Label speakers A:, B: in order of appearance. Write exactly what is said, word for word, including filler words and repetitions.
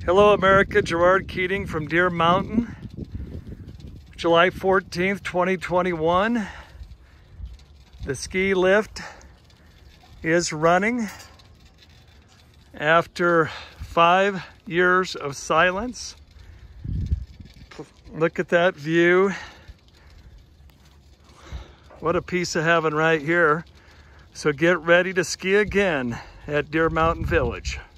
A: Hello America, Gerard Keating from Deer Mountain. July fourteenth, twenty twenty-one. The ski lift is running after five years of silence. Look at that view. What a piece of heaven right here. So get ready to ski again at Deer Mountain Village.